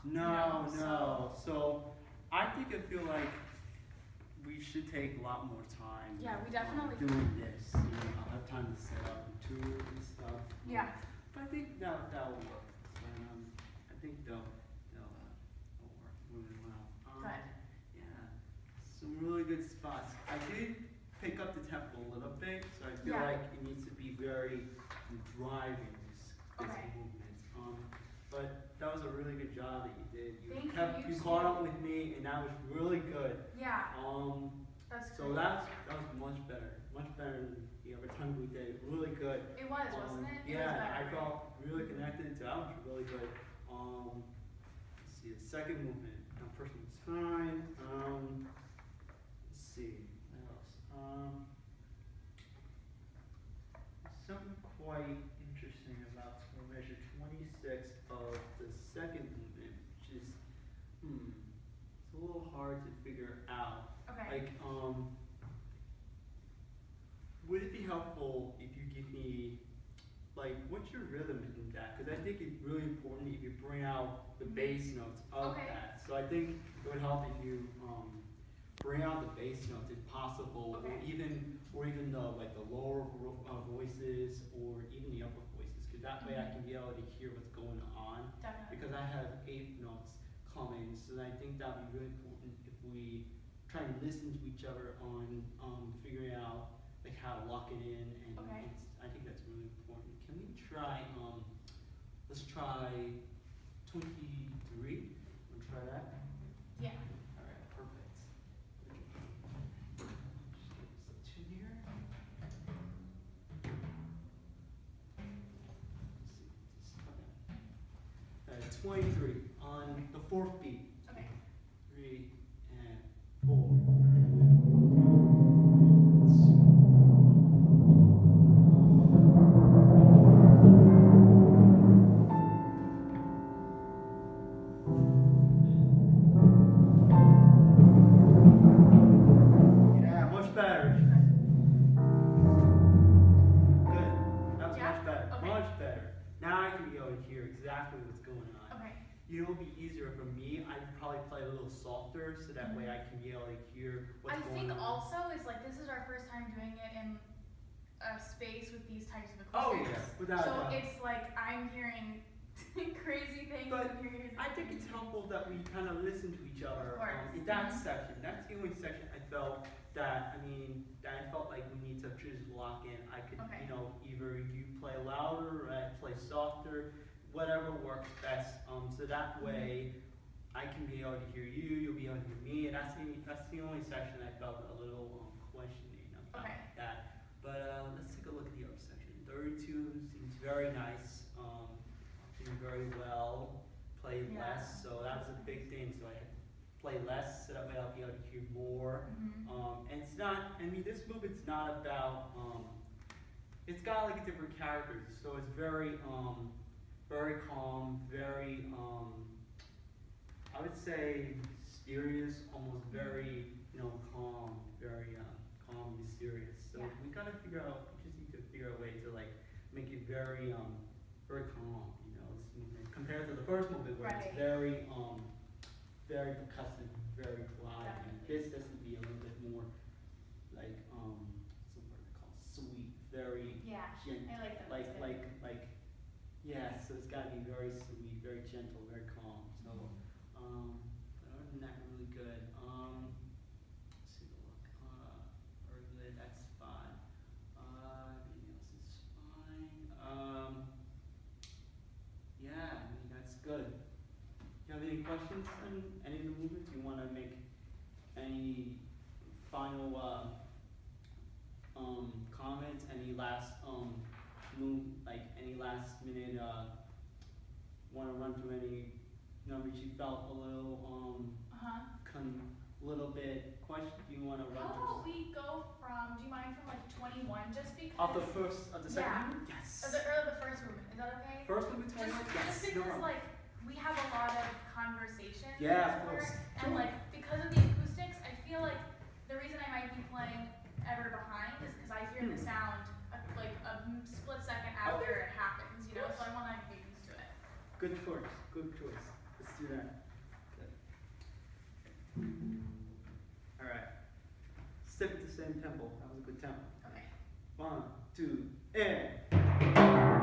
No, no. So So I think I feel like we should take a lot more time. yeah, we definitely doing this. I'll have time to set up the tour and stuff. yeah. But I think that'll work. I think they'll work really well. Good. Yeah, some really good spots. I did pick up the tempo a little bit, so I feel Yeah. like it needs to be very driving this Okay. movement. But that was a really good job that you did. Thank you, You caught too. up with me, and that was really good. Yeah, that's So great. that was much better than the other time we did. Really good. It was, wasn't it? It was Yeah, better. I felt really connected to that was really good. Let's see, the second movement. First one's fine. Let's see, what else? Something quite interesting about score measure 26 of the second movement, which is, it's a little hard to figure out. Okay. Like, would it be helpful if you give me, like, what's your rhythm in that? Because I think it's really important if you bring out the bass notes of Okay. that. So I think it would help if you bring out the bass notes if possible, Okay. or even the like the lower voices or even the upper voices, because that way I can be able to hear what's going on. Definitely. Because I have 8 notes coming, so I think that would be really important if we try and listen to each other on figuring out like how to lock it in, and Okay. I think that's really important. Can we try? Let's try 23. Want to try that? Yeah. All right, perfect. Just give us a tune here. Let's see. Just, 23 on the 4th beat. Okay. 3 and 4. Yeah, much better. Good. That was Yeah? much better. Okay. Much better. Now I can be able to hear exactly what's going on. Okay. It'll be easier for me. I'd probably play a little softer so that way I can be able to hear what's I going think on. also is like this is our first time doing it in a space with these types of Oh acoustics. yeah, without a So doubt. it's like I'm hearing crazy things. But and you're hearing I think it's helpful that we kind of listen to each other Of course. in that section. That's the only section I felt that I felt like we need to just lock in. I could, Okay. either you play louder or I play softer, whatever works best. So that way I can be able to hear you, you'll be able to hear me, and that's the only section I felt a little questioning about Okay. that. But let's take a look at the other section. 32 seems very nice. Doing very well. Played Yeah. less, so that was a big thing. So I had to play less, so that way I'll be able to hear more. Mhm. And it's not. This movement's not about. It's got like different characters, so it's very calm, very. I would say mysterious, almost very, calm, very calm, mysterious. So Yeah. we gotta figure out. We just need to figure out a way to like make it very very calm. This movement compared to the first movement where Right. it's very very percussive, very loud. And Definitely. this has to be a little bit more like what's the word called? Sweet, very Yeah. gentle. I like that. That's good. Yeah, so it's gotta be very sweet, very gentle, very calm. So but other than that, really good. Let's see the look. Very good, that's fine. Everything else is fine. Yeah, that's good. Do you have any questions on any of the movements? You want to make any final comments? Any last any last minute want to run through any numbers you felt a little little bit question? Do you want to run How through? about we go from? Do you mind from like 21, just because? Of the second Yeah. movement? Yes. Or the first movement. Is that okay? First movement, Just, 21? just Yes. because No. like we have a lot of conversation. Yeah, of before, course. And like because of the acoustics, I feel like the reason I might be playing ever behind is because I hear the sound like a split second after it happens. So I want to get used to it. Good choice. Good choice. Let's do that. Good. All right. Step at the same tempo. That was a good tempo. Okay. 1, 2, and.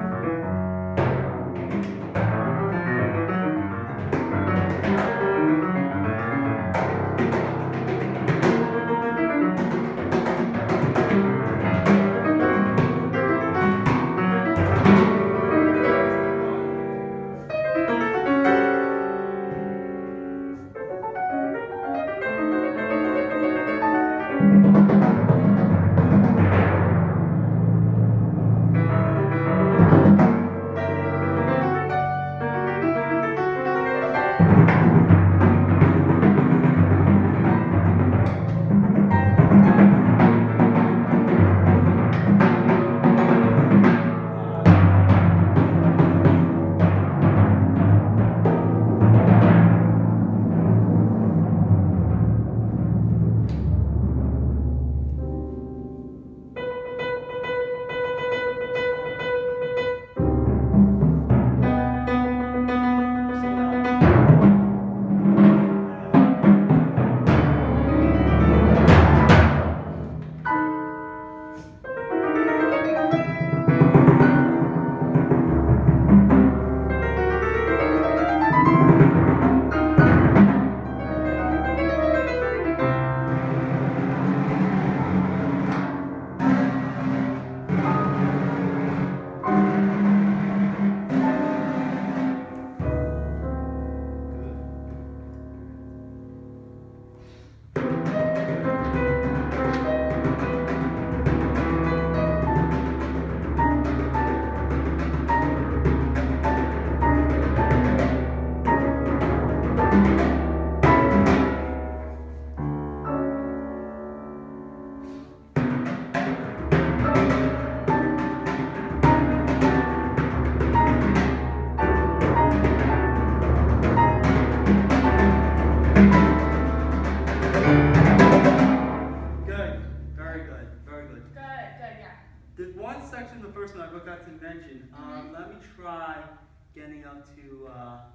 There's one section, the first one I forgot to mention. Let me try getting up to,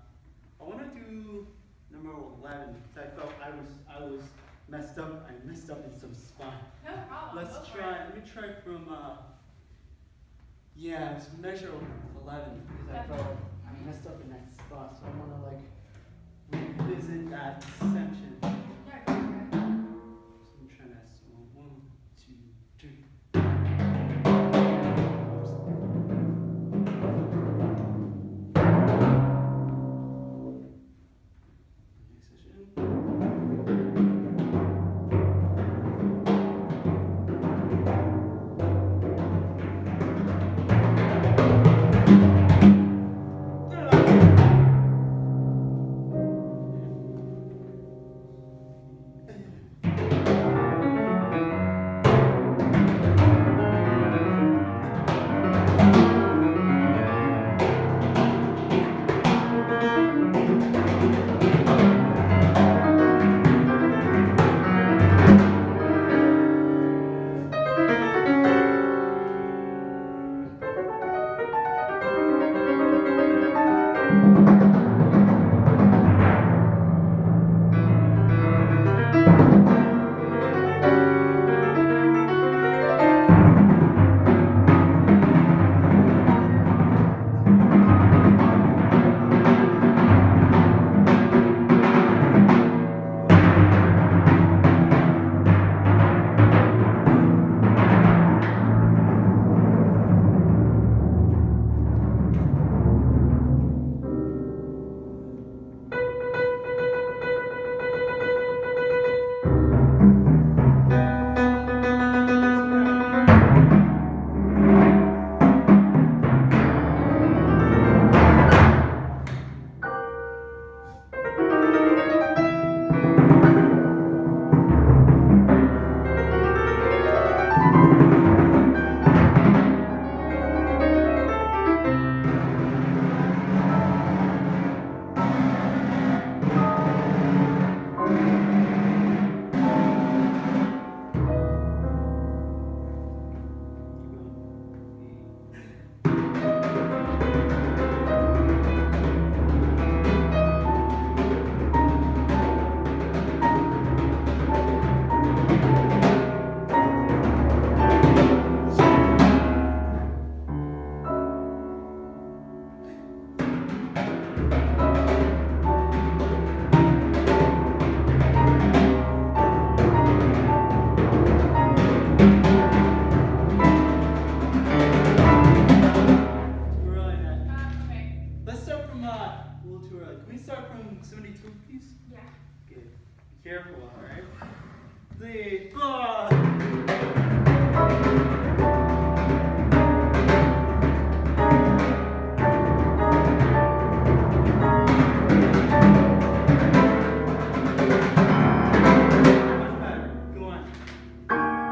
I want to do number 11, because I felt I was messed up. I messed up in some spot. No problem. Let's try, let me try from, yeah, it was measure 11, because I felt I messed up in that spot. So I want to like revisit that section. Yeah, go for it. So I'm trying that. So 1, 2, 3. A little too early. Can we start from 72, please? Yeah. Good. Be careful, alright? 3, 4. Much better. Go on.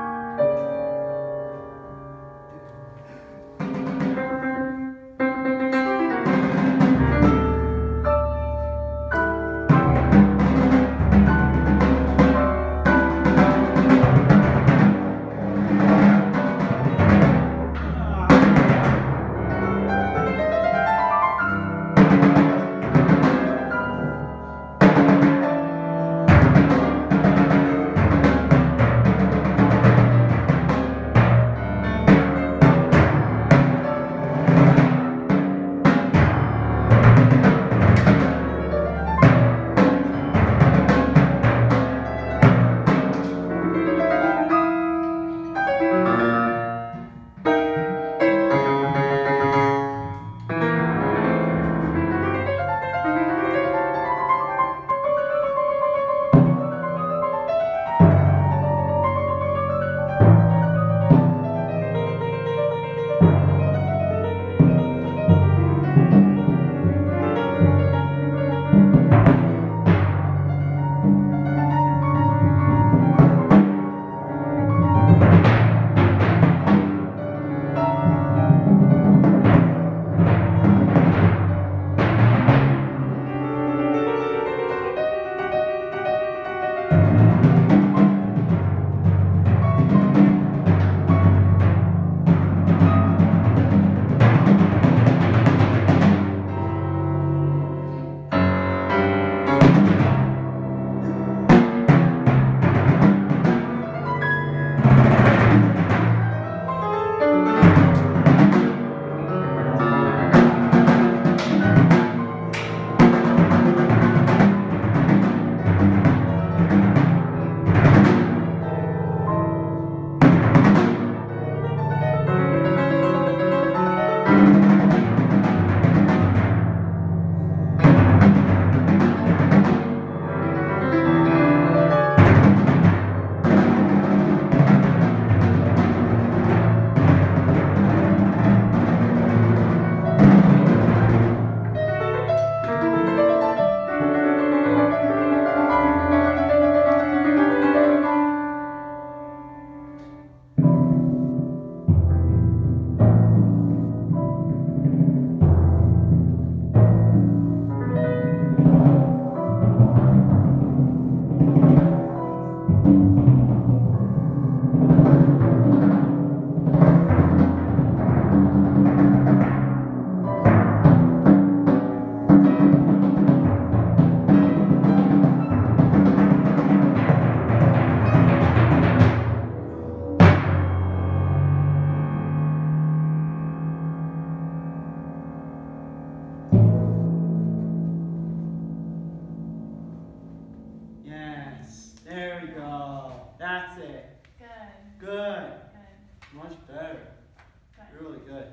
There we go. That's it. Good. Good. Good. Much better. Good. Really good.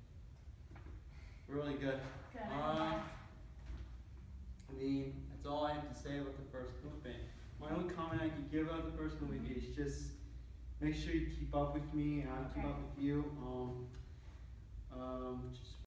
Really good. Good. I mean, that's all I have to say about the first movement. My only comment I could give about the first movement is just make sure you keep up with me and I keep Okay. up with you. Just